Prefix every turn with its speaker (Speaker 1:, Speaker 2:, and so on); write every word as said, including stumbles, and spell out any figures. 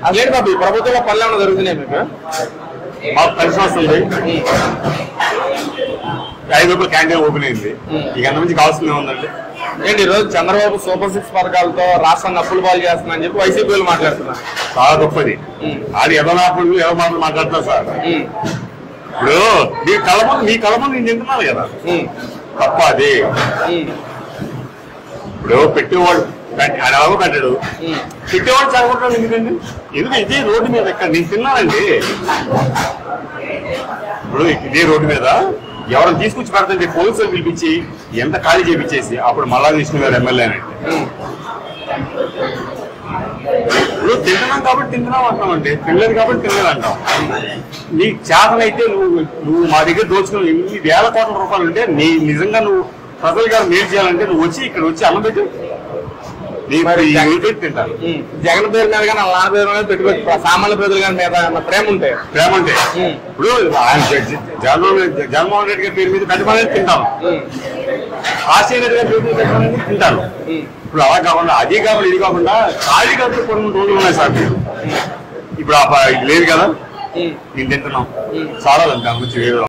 Speaker 1: అదేంటి బాబు ఈ ప్రభుత్వంలో పనులు ఏమైనా జరుగుతున్నాయి మీకు?
Speaker 2: మాకు కలిసి వస్తుంది. ఐదు రూపాయలు క్యాంటీన్ ఓపెన్ అయింది. ఇక అంత నుంచి కావాల్సింది ఉందండి.
Speaker 1: ఏంటి ఈ రోజు చంద్రబాబు సూపర్ సిక్స్ పథకాలతో రాష్ట్రాన్ని అప్పులు పాలు చేస్తున్నా అని చెప్పి వైసీపీ మాట్లాడుతున్నారు.
Speaker 2: చాలా గొప్పది. అది ఎవరు ఎవరు మాటలు మాట్లాడుతున్నారు సార్. ఇప్పుడు మీ కళ ముందు మీ కళ ముందు నేను తింటున్నాను కదా, తప్ప అది. ఇప్పుడు పెట్టేవాడు అడవ కట్టాడు, పెట్టేవాడు చదవడం ఎందుకండి? ఎందుకు ఇదే రోడ్డు మీద ఎక్కడ నేను తిన్నానండి. ఇప్పుడు ఇదే రోడ్డు మీద ఎవరైనా తీసుకొచ్చి పెడతంటే పోలీసులు పిలిపించి ఎంత ఖాళీ చేపించేసి అప్పుడు మల్లా విష్ణు గారు ఎమ్మెల్యే అంటే ఇప్పుడు తింటున్నాం కాబట్టి తింటున్నాం అంటామండి, తినలేదు కాబట్టి తినలేదు అంటాం. నీ చేతనైతే నువ్వు నువ్వు మా దగ్గర దోచుకుని ఎన్ని వేల కోట్ల రూపాయలు ఉంటే నీ నిజంగా నువ్వు ప్రజలు గారు మేలు చేయాలంటే నువ్వు వచ్చి ఇక్కడ వచ్చి అన్నం పెట్టి తింటారు.
Speaker 1: జగన్ పేరు మీద కానీ నాన్న పేరు మీద పెట్టుకోవచ్చు. సామాన్య ప్రజల గారి మీద ప్రేమ ఉంటే
Speaker 2: ప్రేమ ఉంటే ఇప్పుడు ఆయన జగన్మోహన్ జగన్మోహన్ రెడ్డి గారి పేరు మీద పెట్టమనేది తింటాను, ఆశయ రెడ్డి గారి పేరు మీద పెట్టమనేది తింటాను. ఇప్పుడు అలా కాకుండా అది కాకుండా ఇది కాకుండా ఖాళీ కాబట్టి కొన్ని రోజులు ఉన్నాయి సార్. ఇప్పుడు ఇది లేదు కదా, నేను తింటున్నాం చాలా దాని గురించి వేరే